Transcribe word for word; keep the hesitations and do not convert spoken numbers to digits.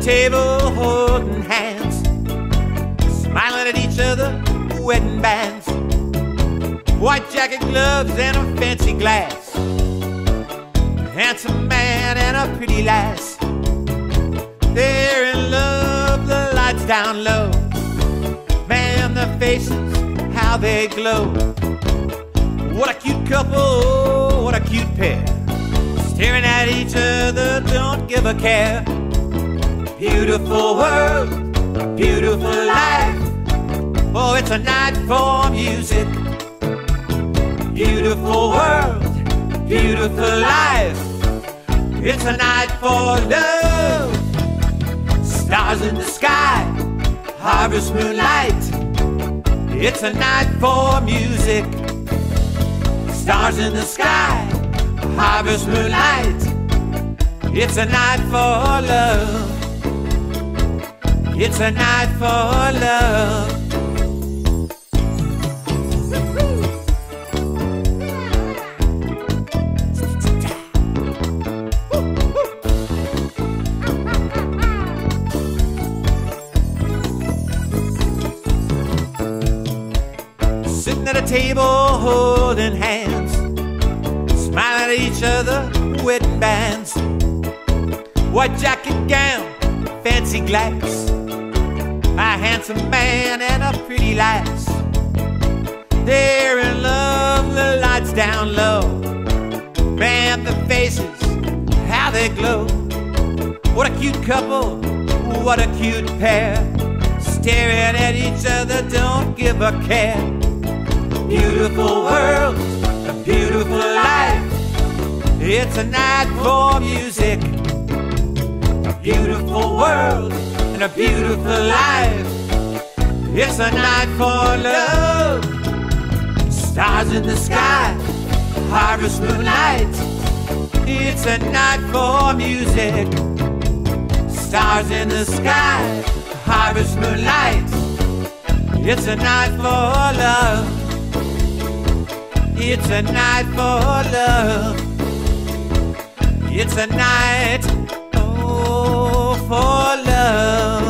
table holding hands, smiling at each other, wedding bands, white jacket, gloves, and a fancy glass, a handsome man and a pretty lass. They're in love, the lights down low. Man, the faces, how they glow. What a cute couple, oh, what a cute pair, staring at each other, don't give a care. Beautiful world, beautiful life. Oh, it's a night for music. Beautiful world, beautiful life. It's a night for love. Stars in the sky, harvest moonlight. It's a night for music. Stars in the sky, harvest moonlight. It's a night for love. It's a night for love. Sitting at a table holding hands, smiling at each other, wedding bands, white jacket, gown, fancy glass, a handsome man and a pretty lass. They're in love, the lights down low. Man, the faces, how they glow. What a cute couple, what a cute pair, staring at each other, don't give a care. Beautiful world, a beautiful life. It's a night for music. A beautiful world and a beautiful life. It's a night for love. Stars in the sky, harvest moonlight. It's a night for music. Stars in the sky, harvest moonlight. It's a night for love. It's a night for love. It's a night, oh, for love.